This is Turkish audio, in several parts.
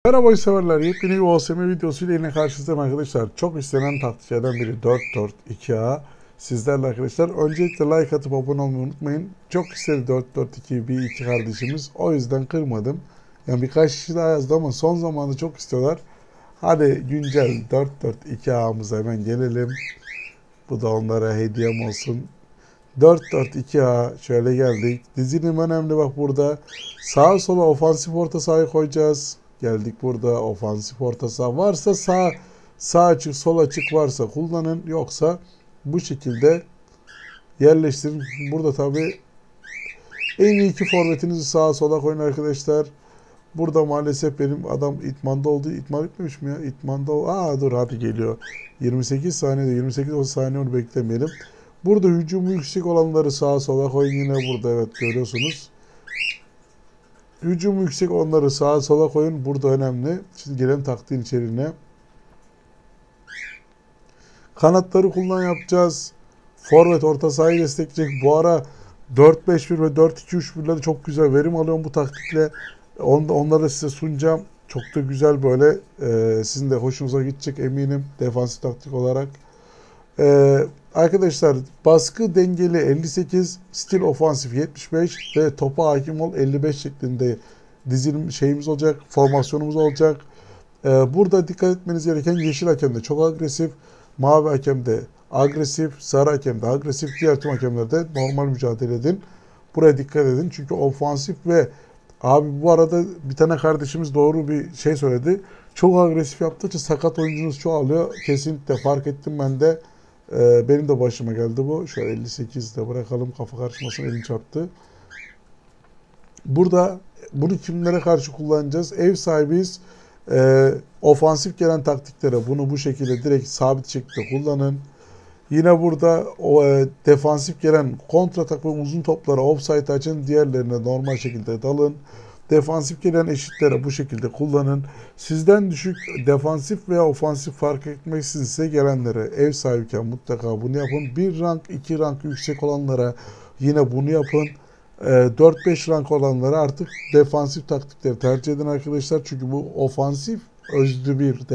Merhaba severler, yepyeni bir OSM videosuyla yine karşınızdayım arkadaşlar. Çok istenen taktiklerden biri 4-4-2A sizlerle arkadaşlar. Öncelikle like atıp abone olmayı unutmayın. Çok istedi 4-4-2 bir iki kardeşimiz. O yüzden kırmadım. Yani birkaç kişi daha yazdı ama son zamanda çok istiyorlar. Hadi güncel 4-4-2A'mıza hemen gelelim. Bu da onlara hediyem olsun. 4-4-2A şöyle geldik. Dizilim önemli bak burada. Sağa sola ofansif orta sahayı koyacağız. Geldik burada ofansif orta saha varsa sağ açık sol açık varsa kullanın, yoksa bu şekilde yerleştirin. Burada tabi en iyi iki forvetinizi sağa sola koyun arkadaşlar. Burada maalesef benim adam itmanda oldu. İtman etmemiş mi ya? İtmanda dur hadi geliyor. 28 saniyede 28 saniye onu beklemeyelim. Burada hücumu yüksek olanları sağa sola koyun, yine burada evet görüyorsunuz. Hücumu yüksek olanları sağa sola koyun. Burada önemli. Şimdi gelen taktiğin içeriğine. Kanatları kullan yapacağız. Forvet orta sahayı destekleyecek. Bu ara 4-5-1 ve 4-2-3-1'leri çok güzel verim alıyorum bu taktikle. Onları size sunacağım. Çok da güzel böyle. Sizin de hoşunuza gidecek eminim. Defansif taktik olarak. Arkadaşlar baskı dengeli 58, stil ofansif 75 ve topa hakim ol 55 şeklinde dizilim şeyimiz olacak, formasyonumuz olacak. Burada dikkat etmeniz gereken yeşil hakem de çok agresif, mavi hakem de agresif, sarı hakem de agresif, diğer tüm hakemler de normal mücadele edin. Buraya dikkat edin çünkü ofansif ve abi bu arada bir tane kardeşimiz doğru bir şey söyledi. Çok agresif yaptığı için sakat oyuncunuz çoğalıyor. Kesinlikle fark ettim ben de. Benim de başıma geldi bu. Şöyle 58'de bırakalım, kafa karışmasın, elim çarptı. Burada bunu kimlere karşı kullanacağız? Ev sahibiyiz. Ofansif gelen taktiklere bunu bu şekilde direkt sabit şekilde kullanın. Yine burada defansif gelen kontratak ve uzun toplara offside açın. Diğerlerine normal şekilde dalın. Defansif gelen eşitlere bu şekilde kullanın. Sizden düşük defansif veya ofansif fark etmeksizin size gelenlere ev sahibiyken mutlaka bunu yapın. 1 rank 2 rank yüksek olanlara yine bunu yapın. 4-5 rank olanlara artık defansif taktikleri tercih edin arkadaşlar. Çünkü bu ofansif özlü bir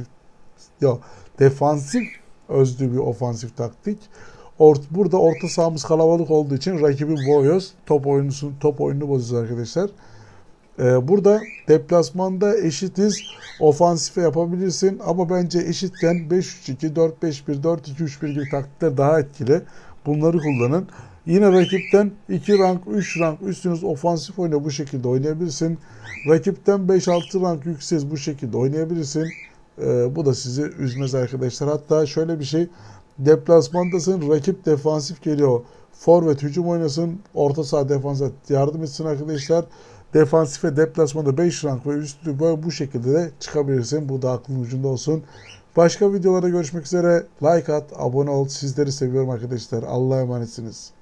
defansif özlü bir ofansif taktik. Burada orta sahamız kalabalık olduğu için rakibi boğuyoruz. Top oyununu bozuyoruz arkadaşlar. Burada deplasmanda eşitiz. Ofansife yapabilirsin ama bence eşitken 5-3-2, 4-5-1, 4-2-3-1 gibi taktikler daha etkili. Bunları kullanın. Yine rakipten 2 rank, 3 rank üstünüz ofansif oyuna bu şekilde oynayabilirsin. Rakipten 5-6 rank yükseğiz bu şekilde oynayabilirsin. Bu da sizi üzmez arkadaşlar. Hatta şöyle bir şey. Deplasmandasın, rakip defansif geliyor. Forvet hücum oynasın, orta saha defansa yardım etsin arkadaşlar. Defansife deplasmanda 5 rank ve üstü böyle bu şekilde de çıkabilirsin. Bu da aklın ucunda olsun. Başka videolarda görüşmek üzere. Like at, abone ol. Sizleri seviyorum arkadaşlar. Allah'a emanetsiniz.